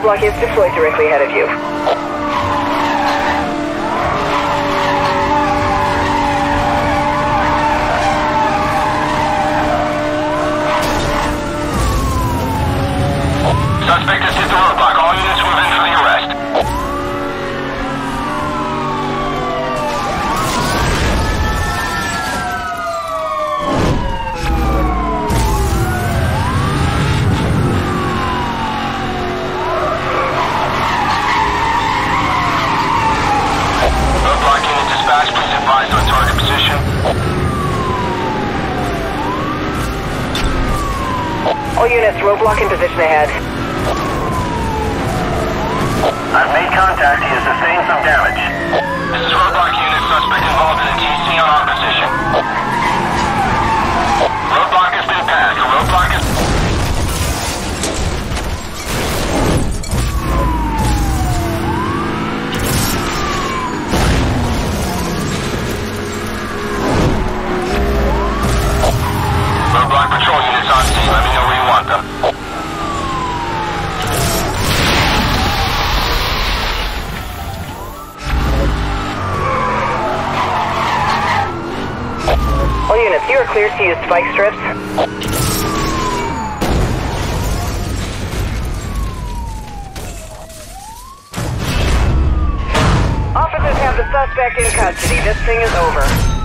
roadblock is deployed directly ahead of you. Suspect has hit the roadblock. All units move in for the arrest. Roadblock unit dispatch, please advise on target position. All units, roadblock in position ahead. I've made contact. He has sustained some damage. This is roadblock unit. Suspect involved in a TC on our position. Roadblock has been passed. Roadblock is... Roadblock patrol units on scene. Let me know where you want them. All units, you are cleared to use spike strips. Officers have the suspect in custody. This thing is over.